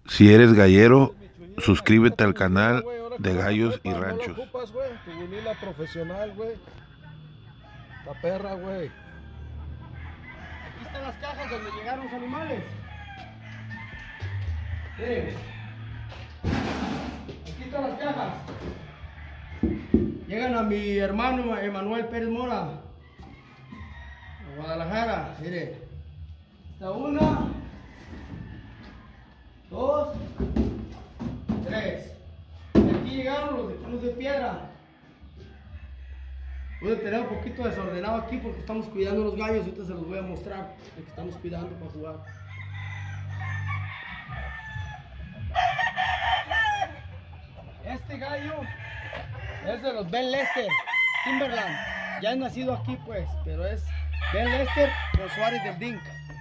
Si eres gallero, suscríbete al canal de Gallos y No lo Ranchos. ocupas, güey. Tu vinila profesional, güey. La perra, güey. Aquí están las cajas donde llegaron los animales. Miren. Aquí están las cajas. Llegan a mi hermano Emanuel Pérez Mora, a Guadalajara. Mire. Está una, dos, tres. Y aquí llegaron los de Cruz de Piedra. Voy a tener un poquito desordenado aquí porque estamos cuidando los gallos. Ahorita se los voy a mostrar de que estamos cuidando para jugar. Este gallo es de los Ben Lester, Timberland. Ya es nacido aquí pues, pero es Ben Lester con Suárez del Dink.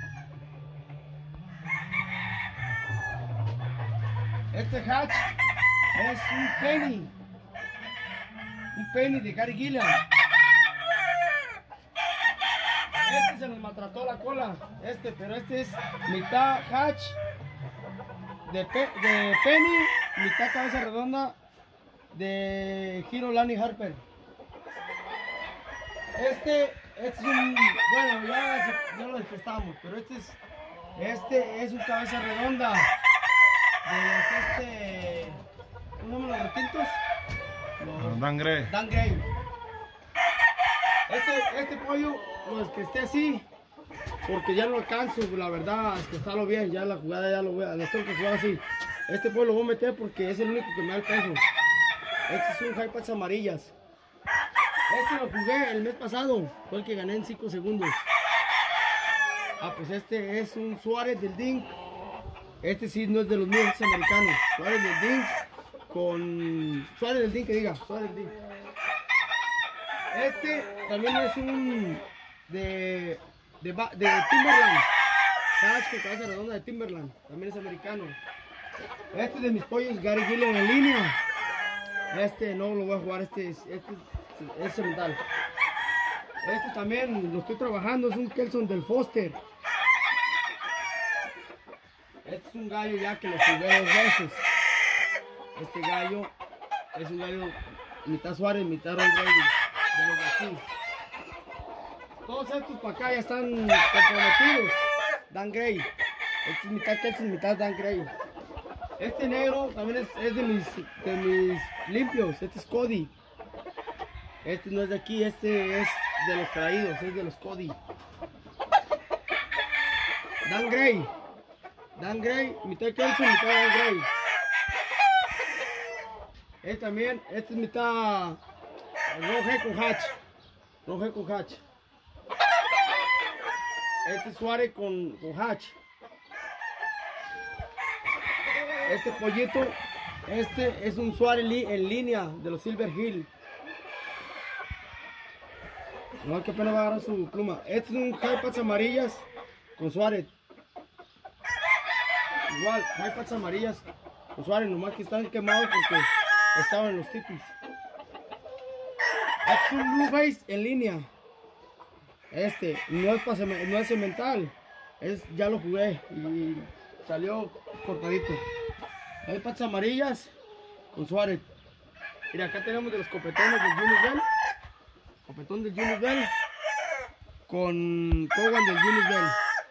Este hatch es un penny de Gary Gilliam. Este se nos maltrató la cola, pero este es mitad hatch de penny, mitad cabeza redonda de Hiro Lani Harper. Este es un, bueno, ya lo detestamos, pero este es un cabeza redonda de ¿cómo se llaman los retintos? Los Dan Gray. Dan Gray. Este pollo, pues que esté así, porque ya no alcanzo, la verdad, es que está lo bien, ya la jugada ya lo voy a, le tengo que jugar así. Este pollo lo voy a meter porque es el único que me da el peso. Este es un High Pats amarillas. Este lo jugué el mes pasado, fue el que gané en 5 segundos. Ah, pues este es un Suárez del Dink. Este sí no es de los míos, es americano. Suárez del Dink con... Suárez del Dink, que diga, Suárez del Dink. Este también es un de Timberland. Hatch con cabeza redonda de Timberland. También es americano. Este es de mis pollos Gary Gilliam en línea. Este no lo voy a jugar, este es cemental. Este también lo estoy trabajando, es un Kelson del Foster. Este es un gallo ya que lo jugué 2 veces. Este gallo es un gallo mitad Suárez, mitad Roy Brady, de los de aquí. Todos estos para acá ya están comprometidos. Dan Gray. Este es mitad Kelson, mitad Dan Gray. Este negro también es de mis limpios. Este es Cody. Este no es de aquí, este es de los traídos, es de los Cody. Dan Gray. Dan Gray, mitad Kelson, mitad Dan Gray. Este también, este es mitad roje con hatch. Roje con hatch. Este es Suárez con hatch. Este pollito, este es un Suárez en línea de los Silver Hill. No, que apenas va a agarrar su pluma. Este es un High Pats amarillas con Suárez. Igual, High Pats amarillas con Suárez, nomás que están quemados porque estaban en los tipis. Este es un Blue Face en línea. Este no es cemental. Ya lo jugué y salió cortadito. Hay patas amarillas con Suárez. Mira, acá tenemos de los copetones del Junior Bell. Copetón del Junior Bell con Cowan del Junior Bell.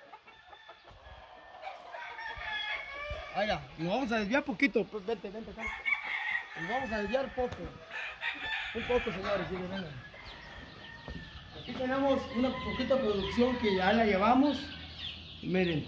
Ahí ya, nos vamos a desviar poquito. Pues vente acá. Nos vamos a desviar poco. Un poco, señores, sí, vengan. Aquí tenemos una poquita producción que ya la llevamos. Miren.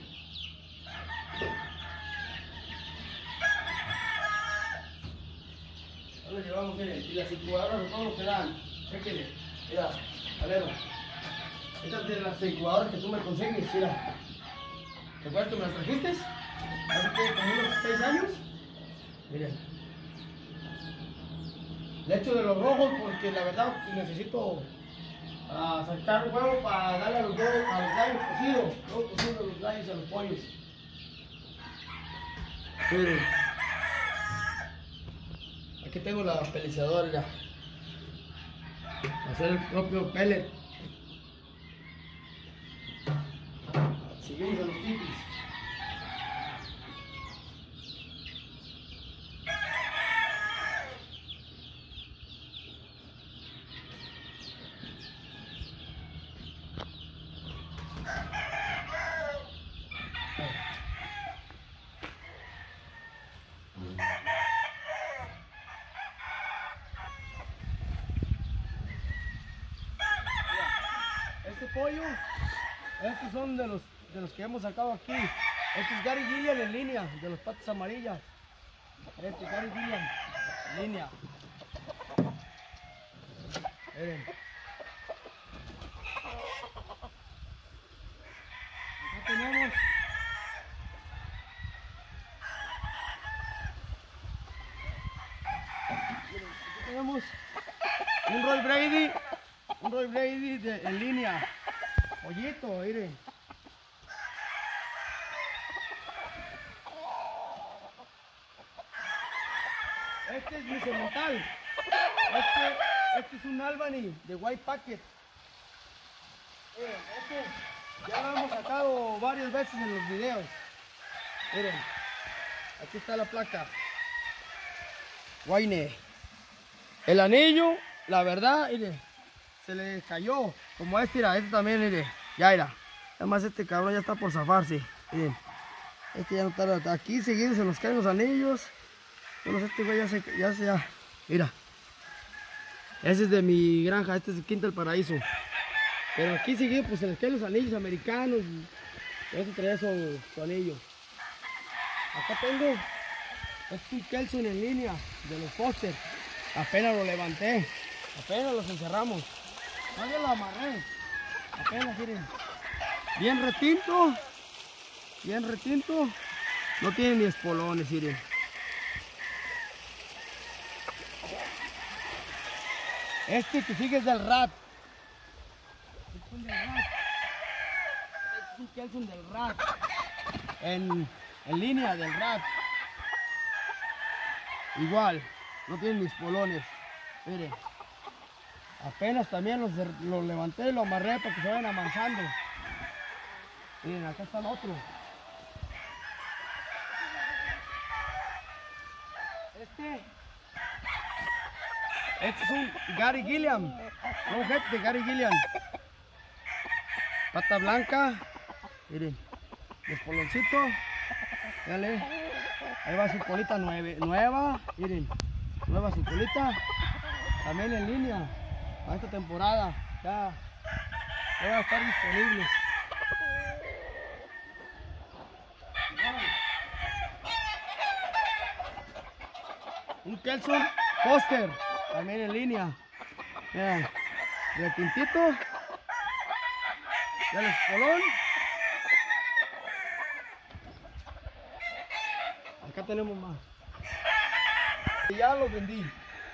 Ya lo llevamos, miren. Y las incubadoras de todo lo que dan. Chequenle. Mira, Valero. Estas de las incubadoras que tú me consigues, mira. ¿Te acuerdas que me las trajiste? Hace como unos 6 años. Miren. Le echo de los rojos porque la verdad necesito sacar huevo para darle a los huevos, a los gallos cocidos. Luego cocido a los gallos y a los pollos. Miren. Aquí tengo la pelizadora ya. Hacer el propio pellet. Seguimos a los tipis. pollo. Estos son de los que hemos sacado aquí. Este es Gary Gilliam en línea, de los patas amarillas. Este es Gary Gilliam en línea. Miren. Acá tenemos un Roy Brady en línea. Pollito, miren. Este es mi cemental. Este es un Albany de White Packet. Miren, este ya lo hemos sacado varias veces en los videos. Miren, aquí está la placa. Wayne. El anillo, la verdad, miren, se le cayó. Como este, mira, este también, miren, ya era. Además este cabrón ya está por zafarse. Miren, este ya no está aquí, seguido se nos caen los anillos. Bueno, este güey ya, mira. Ese es de mi granja, este es el Quinta del Paraíso. Pero aquí seguido pues se les caen los anillos americanos. Este traía su anillo. Acá tengo, este es un Kelson en línea, de los Foster. Apenas lo levanté, apenas los encerramos. Nadie lo amarré. Apenas, miren. Bien retinto. No tiene ni espolones, miren. Este que sigue es del Rat. Este es un Kelson del Rat. En línea del Rat. Igual, no tiene ni espolones. Miren. Apenas también los levanté y los amarré para que se vayan amansando. Miren, acá está el otro. Este es un Gary Gilliam. Un head de Gary Gilliam. Pata blanca. Miren. Espoloncito. Dale. Ahí va su colita nueva. Miren. Nueva su colita. También en línea. Para esta temporada. Ya van a estar disponibles. Un Kelson Foster. También en línea. Miren, retintito. Ya el espolón. Acá tenemos más. Y ya los vendí.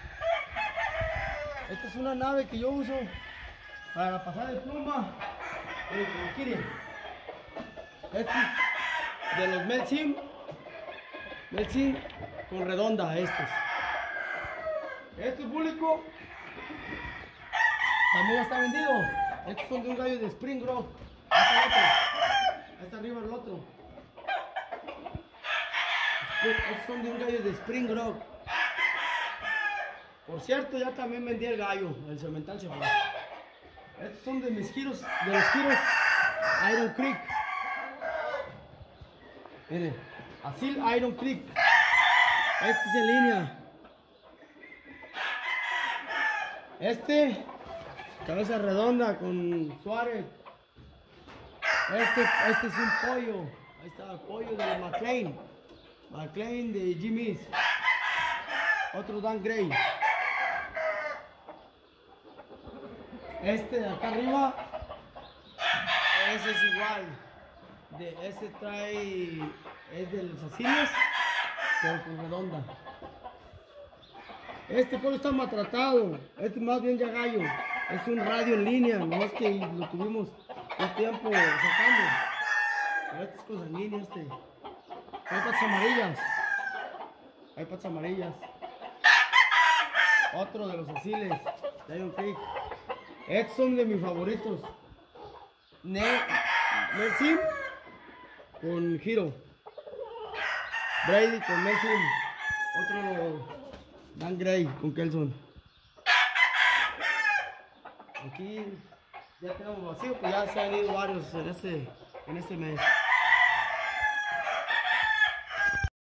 Esta es una nave que yo uso para pasar de pluma. Miren. Este es de los Melsim con redonda estos. Este público también ya está vendido. Estos son de un gallo de Spring Grove. Ahí está el otro. Ahí está arriba el otro. Estos son de un gallo de Spring Grove. Por cierto, ya también vendí el gallo. El cemental se fue. Estos son de mis giros, de los giros Iron Creek. Miren, así Iron Creek. Este es en línea. Este, cabeza redonda con Suárez. Este es un pollo. Ahí está el pollo de McLean. McLean de Jimmy's. Otro Dan Gray. Este de acá arriba. Ese es igual. Este trae. Es de los asiles. Pero con redonda. Este pollo está maltratado. Este más bien ya gallo. Es un radio en línea. No es que lo tuvimos un tiempo sacando. Pero este es con sanguíneo este. Hay patas amarillas. Hay patas amarillas. Otro de los asiles. De Iron Creek. Estos son de mis favoritos. Melsim con Giro. Brady con Melsim. Otro Dan Gray con Kelson. Aquí ya tenemos vacío, pues ya se han ido varios en este mes.